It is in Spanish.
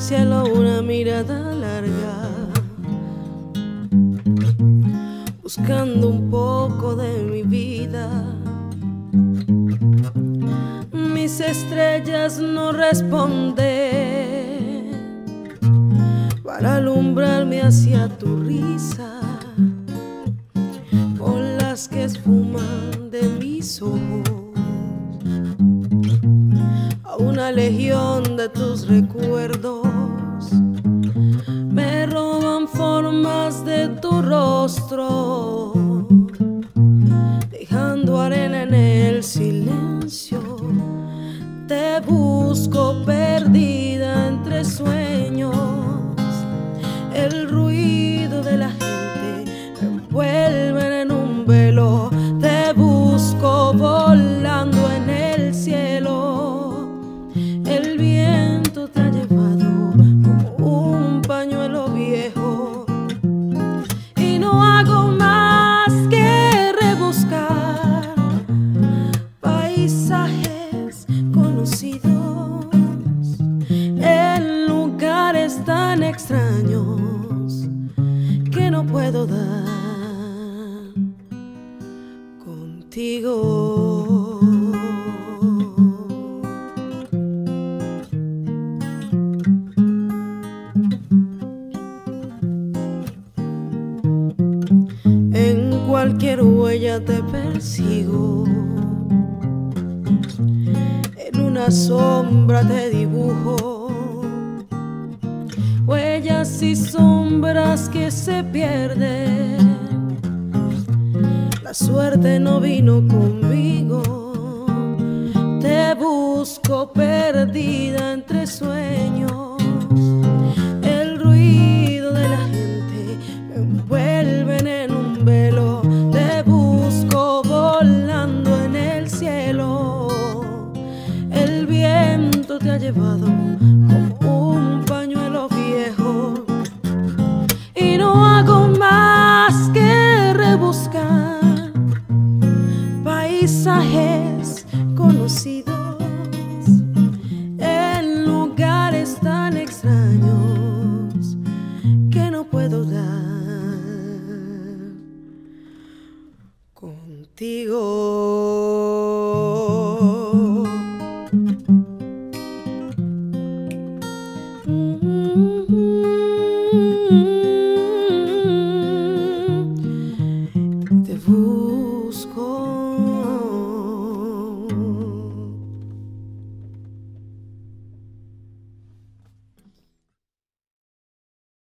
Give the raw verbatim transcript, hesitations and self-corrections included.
cielo una mirada larga, buscando un poco de mi vida. Mis estrellas no responden para alumbrarme hacia tu risa, con las que esfuman de mis ojos a una legión de tus recuerdos. Me roban formas de tu rostro, dejando arena en el silencio. Te busco perdida entre sueños, el ruido de la gente me envuelve en un velo. Te busco volando en el cielo, el viento te ha llevado como un pañuelo viejo, y no hago más que rebuscar paisajes conocidos en lugares tan extraños que no puedo dar contigo. En cualquier huella te persigo, en una sombra te dibujo, huellas y sombras que se pierden. La suerte no vino conmigo, te busco perdida entre sueños,